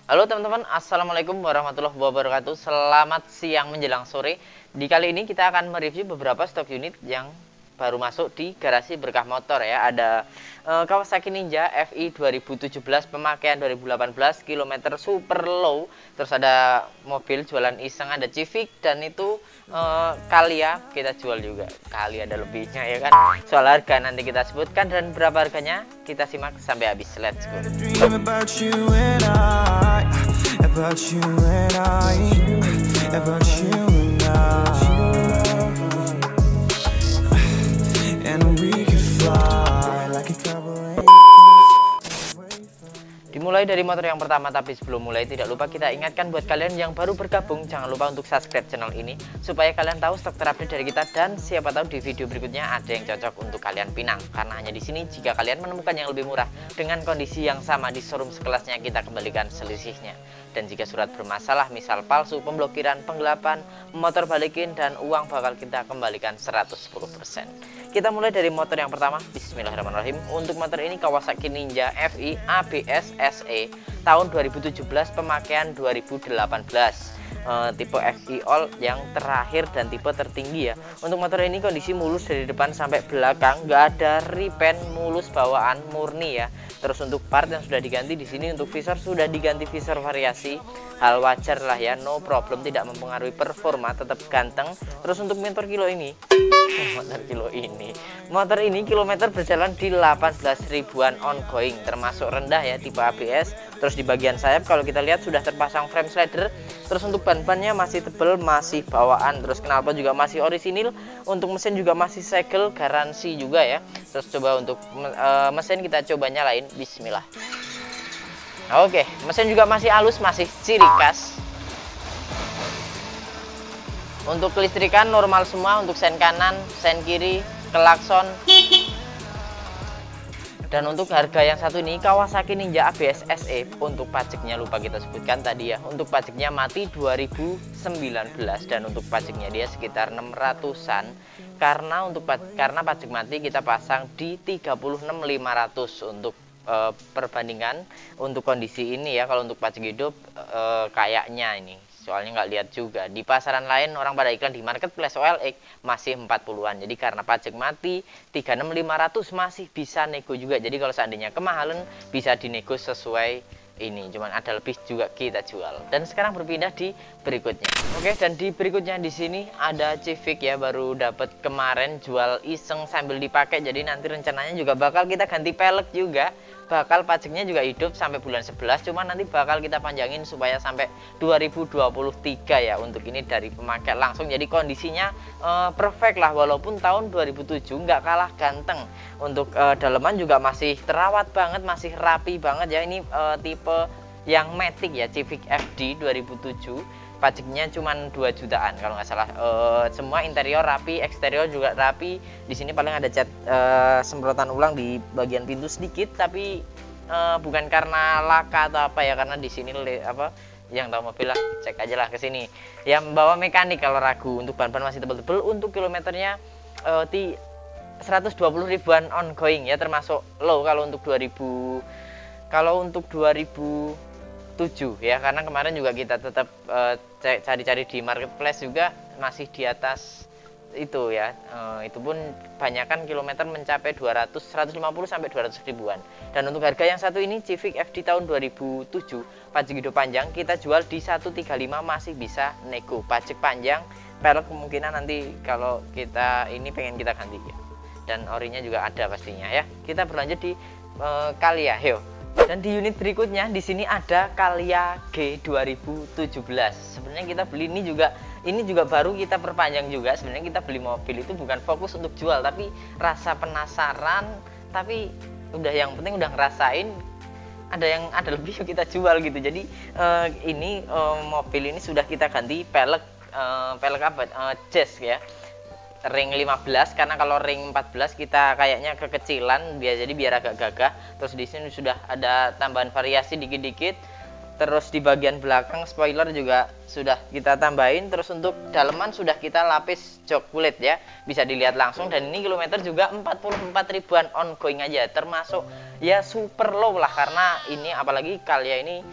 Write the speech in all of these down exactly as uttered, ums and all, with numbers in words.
Halo teman-teman, assalamualaikum warahmatullahi wabarakatuh. Selamat siang menjelang sore. Di kali ini kita akan mereview beberapa stok unit yang baru masuk di garasi Berkah Motor ya. Ada uh, Kawasaki Ninja F I dua ribu tujuh belas pemakaian dua ribu delapan belas, kilometer super low. Terus ada mobil jualan iseng, ada Civic, dan itu uh, Calya kita jual juga. Kali ada lebihnya ya kan. Soal harga nanti kita sebutkan dan berapa harganya kita simak sampai habis. Let's go. About you and I, about you and I, and we could fly like a couple angels. Dimulai dari motor yang pertama, tapi sebelum mulai tidak lupa kita ingatkan buat kalian yang baru bergabung, jangan lupa untuk subscribe channel ini supaya kalian tahu stok terupdate dari kita, dan siapa tahu di video berikutnya ada yang cocok untuk kalian pinang. Karena hanya di sini jika kalian menemukan yang lebih murah dengan kondisi yang sama di showroom sekelasnya, kita kembalikan selisihnya. Dan jika surat bermasalah, misal palsu, pemblokiran, penggelapan, motor balikin, dan uang bakal kita kembalikan seratus sepuluh persen. Kita mulai dari motor yang pertama. Bismillahirrahmanirrahim. Untuk motor ini Kawasaki Ninja F I A B S S E tahun dua ribu tujuh belas, pemakaian dua ribu delapan belas. Uh, tipe F I All yang terakhir dan tipe tertinggi ya. Untuk motor ini kondisi mulus dari depan sampai belakang, nggak ada repaint, mulus bawaan murni ya. Terus untuk part yang sudah diganti di sini, untuk visor sudah diganti visor variasi, hal wajar lah ya, no problem, tidak mempengaruhi performa, tetap ganteng. Terus untuk motor kilo ini, motor kilo ini, motor ini kilometer berjalan di delapan belas ribuan ongoing, termasuk rendah ya, tipe A B S. Terus di bagian sayap kalau kita lihat sudah terpasang frame slider. Terus untuk ban-bannya masih tebal, masih bawaan. Terus knalpot juga masih orisinil. Untuk mesin juga masih segel, garansi juga ya. Terus coba untuk e, mesin kita coba nyalain. Bismillah. Oke, mesin juga masih halus, masih ciri khas. Untuk kelistrikan normal semua, untuk sen kanan, sen kiri, klakson. Dan untuk harga yang satu ini Kawasaki Ninja A B S S E, untuk pajaknya lupa kita sebutkan tadi ya. Untuk pajaknya mati dua ribu sembilan belas, dan untuk pajaknya dia sekitar enam ratusan. Karena untuk karena pajak mati kita pasang di tiga puluh enam ribu lima ratus untuk e, perbandingan untuk kondisi ini ya. Kalau untuk pajak hidup e, kayaknya ini, soalnya nggak lihat juga di pasaran lain, orang pada iklan di marketplace O L X masih empat puluhan. Jadi karena pajak mati tiga puluh enam ribu lima ratus masih bisa nego juga. Jadi kalau seandainya kemahalan bisa dinego sesuai ini, cuman ada lebih juga kita jual. Dan sekarang berpindah di berikutnya. Oke, dan di berikutnya di sini ada Civic ya, baru dapat kemarin, jual iseng sambil dipakai. Jadi nanti rencananya juga bakal kita ganti pelek juga. Bakal pajaknya juga hidup sampai bulan sebelas, cuman nanti bakal kita panjangin supaya sampai dua ribu dua puluh tiga ya. Untuk ini dari pemakai langsung, jadi kondisinya uh, perfect lah, walaupun tahun dua ribu tujuh nggak kalah ganteng. Untuk uh, daleman juga masih terawat banget, masih rapi banget ya. Ini uh, tipe yang Matic ya, Civic F D dua ribu tujuh. Pajaknya cuma dua jutaan kalau nggak salah. E, semua interior rapi, eksterior juga rapi. Di sini paling ada cat e, semprotan ulang di bagian pintu sedikit, tapi e, bukan karena laka atau apa ya, karena di sini apa yang tahu mobil lah, cek aja lah ke sini. Yang bawa mekanik kalau ragu. Untuk ban-ban masih tebel-tebel. Untuk kilometernya e, di seratus dua puluh ribuan ongoing ya, termasuk low kalau untuk dua ribu, kalau untuk dua ribu tujuh ya, karena kemarin juga kita tetap cari-cari uh, di marketplace juga masih di atas itu ya. Uh, itu pun banyakkan kilometer mencapai dua ratus, seratus lima puluh sampai dua ratus ribuan. Dan untuk harga yang satu ini Civic F D tahun dua ribu tujuh, pajak hidup panjang, kita jual di seratus tiga puluh lima, masih bisa nego. Pajak panjang, pelek kemungkinan nanti kalau kita ini pengen kita ganti ya. Dan orinya juga ada pastinya ya. Kita berlanjut di uh, Calya Heo. Dan di unit berikutnya di sini ada Calya G dua ribu tujuh belas. Sebenarnya kita beli ini juga ini juga baru kita perpanjang juga. Sebenarnya kita beli mobil itu bukan fokus untuk jual, tapi rasa penasaran, tapi udah yang penting udah ngerasain ada yang ada lebih kita jual gitu. Jadi eh, ini eh, mobil ini sudah kita ganti pelek eh, pelek apa? Eh, jazz ya. Ring lima belas, karena kalau ring empat belas kita kayaknya kekecilan biar, jadi biar agak gagah. Terus di sini sudah ada tambahan variasi dikit-dikit. Terus di bagian belakang spoiler juga sudah kita tambahin. Terus untuk daleman sudah kita lapis jok kulit ya, bisa dilihat langsung. Dan ini kilometer juga empat puluh empat ribuan ongoing aja, termasuk ya super low lah, karena ini apalagi Calya ini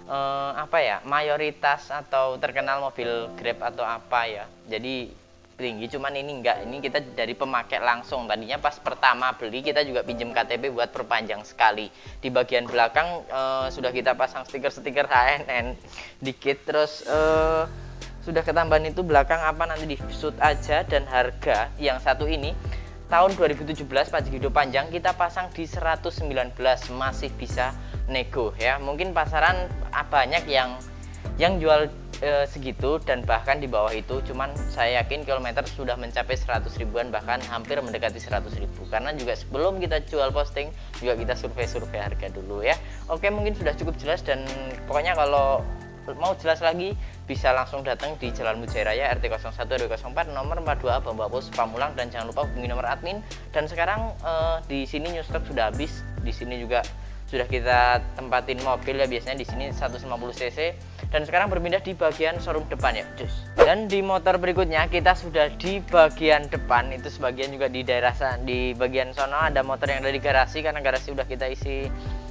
eh, apa ya, mayoritas atau terkenal mobil Grab atau apa ya, jadi tinggi. Cuman ini enggak, ini kita dari pemakai langsung. Tadinya pas pertama beli kita juga pinjem K T P buat perpanjang sekali. Di bagian belakang eh, sudah kita pasang stiker-stiker H N N dikit, terus eh, sudah ketambahan itu belakang apa nanti di shoot aja. Dan harga yang satu ini tahun dua ribu tujuh belas pajak hidup panjang kita pasang di seratus sembilan belas, masih bisa nego ya. Mungkin pasaran banyak yang yang jual e, segitu dan bahkan di bawah itu, cuman saya yakin kilometer sudah mencapai seratus ribuan, bahkan hampir mendekati seratus ribu. Karena juga sebelum kita jual posting juga kita survei-survei harga dulu ya. Oke, mungkin sudah cukup jelas, dan pokoknya kalau mau jelas lagi bisa langsung datang di Jalan Mujairah Raya R T nol satu R W nol empat nomor empat puluh dua Bambang Pos Pamulang, dan jangan lupa hubungi nomor admin. Dan sekarang eh, di sini new stock sudah habis. Di sini juga sudah kita tempatin mobil ya, biasanya di sini seratus lima puluh cc, dan sekarang berpindah di bagian showroom depan ya, cus. Dan di motor berikutnya kita sudah di bagian depan, itu sebagian juga di daerah di bagian sono ada motor yang dari garasi, karena garasi udah kita isi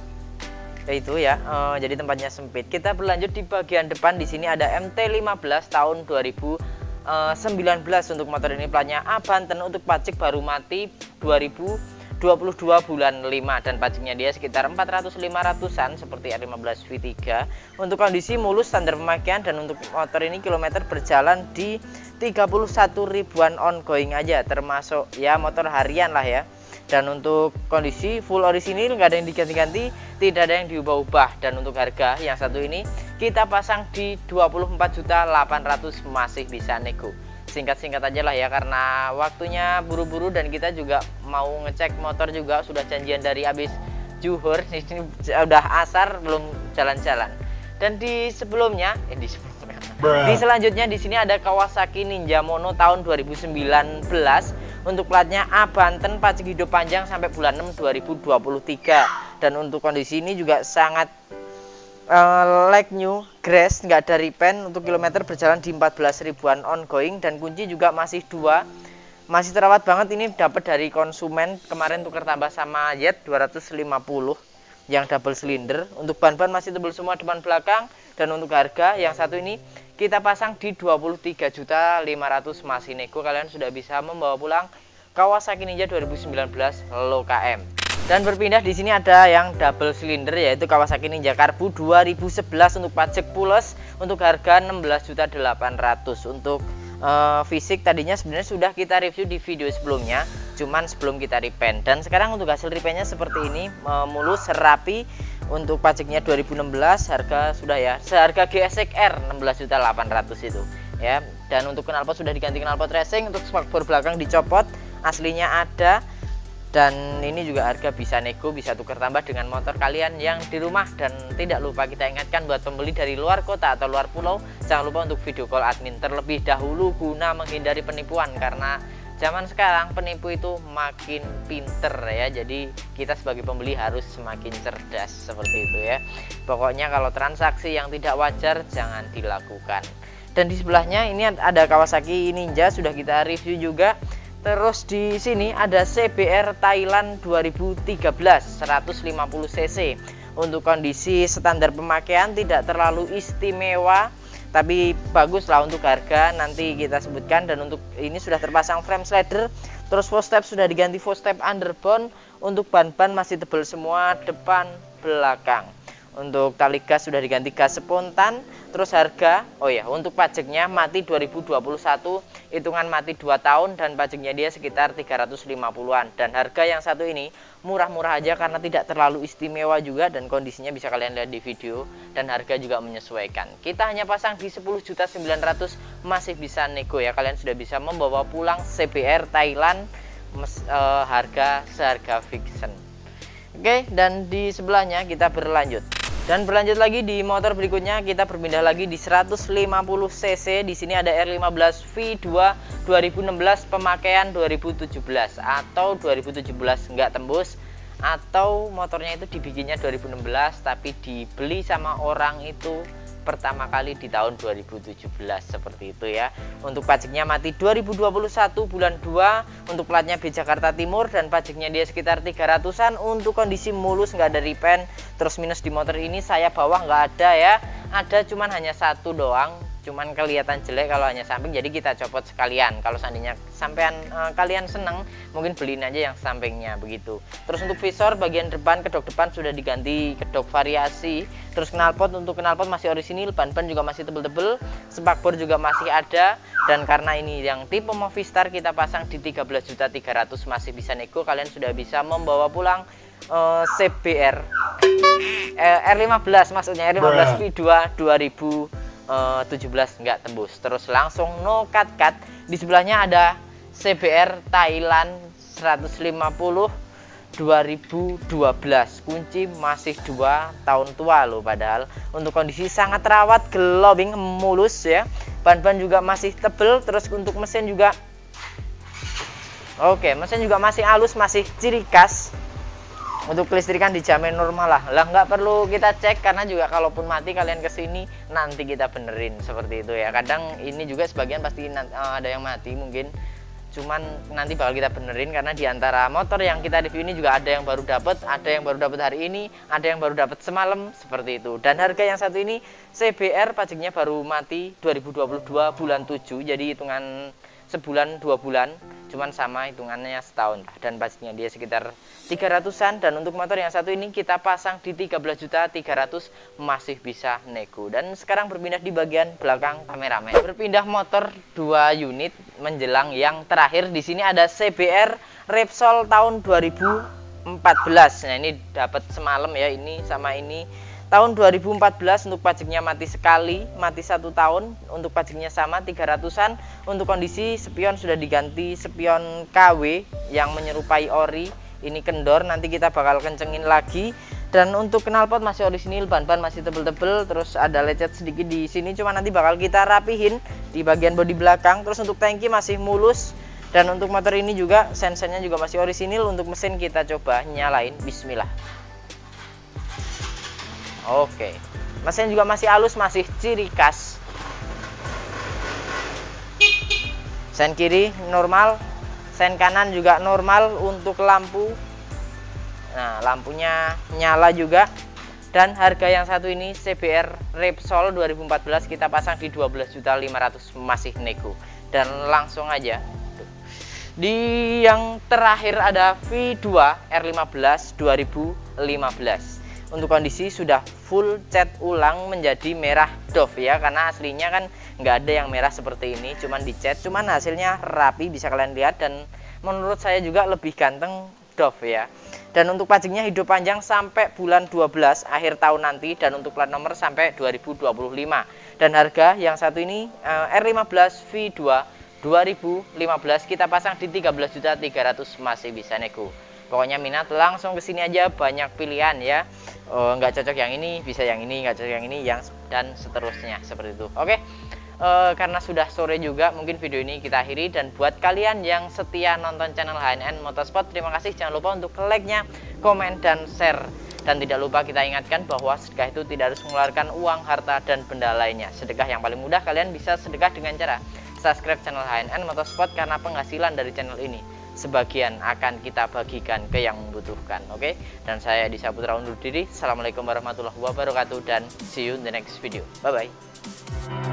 itu ya, uh, jadi tempatnya sempit. Kita berlanjut di bagian depan. Di sini ada M T lima belas tahun dua ribu sembilan belas. Untuk motor ini platnya A Banten, untuk pajak baru mati dua ribu dua puluh dua bulan lima, dan pajaknya dia sekitar empat ratus lima ratusan seperti R lima belas V tiga. Untuk kondisi mulus, standar pemakaian, dan untuk motor ini kilometer berjalan di tiga puluh satu ribuan ongoing aja, termasuk ya motor harian lah ya. Dan untuk kondisi full orisinil, nggak ada yang diganti-ganti, tidak ada yang diubah-ubah. Dan untuk harga yang satu ini kita pasang di dua puluh empat juta delapan ratus, masih bisa nego. Singkat-singkat aja lah ya, karena waktunya buru-buru dan kita juga mau ngecek motor juga, sudah janjian dari habis zuhur. Ini udah asar belum jalan-jalan. Dan di sebelumnya, eh di sebelumnya, di selanjutnya di sini ada Kawasaki Ninja Mono tahun dua ribu sembilan belas. Untuk platnya A Banten, pajak hidup panjang sampai bulan enam dua ribu dua puluh tiga. Dan untuk kondisi ini juga sangat uh, like new, grass, nggak ada repaint. Untuk kilometer berjalan di empat belas ribuan ongoing, dan kunci juga masih dua, masih terawat banget. Ini dapat dari konsumen kemarin, tukar tambah sama Jet dua ratus lima puluh yang double silinder. Untuk ban-ban masih tebal semua depan belakang. Dan untuk harga yang satu ini kita pasang di dua puluh tiga juta lima ratus, masih nego. Kalian sudah bisa membawa pulang Kawasaki Ninja dua ribu sembilan belas low K M. Dan berpindah di sini ada yang double silinder, yaitu Kawasaki Ninja Karbu dua ribu sebelas untuk pajak plus, untuk harga enam belas juta delapan ratus. Untuk uh, fisik tadinya sebenarnya sudah kita review di video sebelumnya, cuman sebelum kita repaint. Dan sekarang untuk hasil repaintnya seperti ini, uh, mulus, rapi. Untuk pajaknya dua ribu enam belas, harga sudah ya seharga G S X R enam belas juta delapan ratus itu ya. Dan untuk knalpot sudah diganti knalpot racing. Untuk spakbor belakang dicopot, aslinya ada. Dan ini juga harga bisa nego, bisa tukar tambah dengan motor kalian yang di rumah. Dan tidak lupa kita ingatkan buat pembeli dari luar kota atau luar pulau, jangan lupa untuk video call admin terlebih dahulu guna menghindari penipuan, karena zaman sekarang penipu itu makin pinter ya. Jadi kita sebagai pembeli harus semakin cerdas seperti itu ya. Pokoknya kalau transaksi yang tidak wajar jangan dilakukan. Dan di sebelahnya ini ada Kawasaki Ninja, sudah kita review juga. Terus di sini ada C B R Thailand dua ribu tiga belas seratus lima puluh cc. Untuk kondisi standar pemakaian tidak terlalu istimewa, tapi bagus lah. Untuk harga nanti kita sebutkan. Dan untuk ini sudah terpasang frame slider, terus fog step sudah diganti fog step underbone. Untuk ban-ban masih tebal semua depan belakang. Untuk tali gas sudah diganti gas spontan. Terus harga, oh ya, untuk pajaknya mati dua ribu dua puluh satu, hitungan mati dua tahun, dan pajaknya dia sekitar tiga ratus lima puluhan. Dan harga yang satu ini murah-murah aja karena tidak terlalu istimewa juga, dan kondisinya bisa kalian lihat di video. Dan harga juga menyesuaikan. Kita hanya pasang di sepuluh juta sembilan ratus, masih bisa nego ya. Kalian sudah bisa membawa pulang C B R Thailand mes, uh, harga seharga fiction. Oke, dan di sebelahnya kita berlanjut. Dan berlanjut lagi di motor berikutnya, kita berpindah lagi di seratus lima puluh cc. Di sini ada R lima belas V dua dua ribu enam belas, pemakaian dua ribu tujuh belas atau dua ribu tujuh belas nggak tembus, atau motornya itu dibikinnya dua ribu enam belas tapi dibeli sama orang itu pertama kali di tahun dua ribu tujuh belas seperti itu ya. Untuk pajaknya mati dua ribu dua puluh satu bulan dua, untuk platnya B Jakarta Timur dan pajaknya dia sekitar tiga ratusan. Untuk kondisi mulus, nggak ada repaint. Terus minus di motor ini saya bawah nggak ada ya, ada cuman hanya satu doang, cuman kelihatan jelek kalau hanya samping, jadi kita copot sekalian. Kalau seandainya sampean e, kalian seneng, mungkin beliin aja yang sampingnya begitu. Terus untuk visor bagian depan, kedok depan sudah diganti kedok variasi. Terus knalpot, untuk knalpot masih orisinil, ban-ban juga masih tebel-tebel, spakbor juga masih ada. Dan karena ini yang tipe Movistar, kita pasang di tiga belas juta tiga ratus ribu, masih bisa nego. Kalian sudah bisa membawa pulang e, C B R e, R lima belas, maksudnya R lima belas V dua dua ribu tujuh belas nggak tembus. Terus langsung no cut cut. Di sebelahnya ada C B R Thailand seratus lima puluh dua ribu dua belas, kunci masih dua tahun tua loh, padahal untuk kondisi sangat rawat, glowing, mulus ya. Ban-ban juga masih tebel. Terus untuk mesin juga oke, mesin juga masih halus, masih ciri khas. Untuk kelistrikan dijamin normal lah, lah nggak perlu kita cek, karena juga kalaupun mati kalian kesini nanti kita benerin seperti itu ya. Kadang ini juga sebagian pasti ada yang mati mungkin, cuman nanti bakal kita benerin, karena diantara motor yang kita review ini juga ada yang baru dapat, ada yang baru dapat hari ini, ada yang baru dapat semalam seperti itu. Dan harga yang satu ini C B R pajaknya baru mati dua ribu dua puluh dua bulan tujuh, jadi hitungan sebulan dua bulan, cuman sama hitungannya setahun lah. Dan pajaknya dia sekitar tiga ratusan. Dan untuk motor yang satu ini kita pasang di tiga belas juta tiga ratus ribu, masih bisa nego. Dan sekarang berpindah di bagian belakang kameramen, berpindah motor dua unit menjelang yang terakhir. Di sini ada C B R Repsol tahun dua ribu empat belas. Nah ini dapat semalam ya, ini sama ini tahun dua ribu empat belas. Untuk pajaknya mati sekali, mati satu tahun. Untuk pajaknya sama tiga ratusan. Untuk kondisi spion sudah diganti spion K W yang menyerupai ori. Ini kendor, nanti kita bakal kencengin lagi. Dan untuk knalpot masih orisinil, ban-ban masih tebel-tebel. Terus ada lecet sedikit di sini, cuma nanti bakal kita rapihin di bagian bodi belakang. Terus untuk tangki masih mulus. Dan untuk motor ini juga sensennya juga masih orisinil. Untuk mesin kita coba nyalain, bismillah. Oke, mesin juga masih halus, masih ciri khas. Sen kiri normal, sen kanan juga normal. Untuk lampu, nah lampunya nyala juga. Dan harga yang satu ini C B R Repsol dua ribu empat belas kita pasang di dua belas juta lima ratus ribu, masih nego. Dan langsung aja di yang terakhir ada V dua R lima belas dua ribu lima belas. Untuk kondisi sudah full cat ulang menjadi merah doff ya, karena aslinya kan nggak ada yang merah seperti ini, cuman dicat, cuman hasilnya rapi bisa kalian lihat. Dan menurut saya juga lebih ganteng doff ya. Dan untuk pajaknya hidup panjang sampai bulan dua belas akhir tahun nanti, dan untuk plat nomor sampai dua ribu dua puluh lima. Dan harga yang satu ini R lima belas V dua dua ribu lima belas kita pasang di tiga belas juta tiga ratus ribu, masih bisa nego. Pokoknya minat langsung kesini aja, banyak pilihan ya. Oh, nggak cocok yang ini bisa yang ini, nggak cocok yang ini yang dan seterusnya seperti itu. Oke, e, karena sudah sore juga, mungkin video ini kita akhiri. Dan buat kalian yang setia nonton channel H N N Motorsport, terima kasih. Jangan lupa untuk like-nya, komen, dan share. Dan tidak lupa kita ingatkan bahwa sedekah itu tidak harus mengeluarkan uang, harta, dan benda lainnya. Sedekah yang paling mudah, kalian bisa sedekah dengan cara subscribe channel H N N Motorsport, karena penghasilan dari channel ini sebagian akan kita bagikan ke yang membutuhkan. Oke, dan saya Edi Saputra undur diri. Assalamualaikum warahmatullahi wabarakatuh, dan see you in the next video. Bye bye.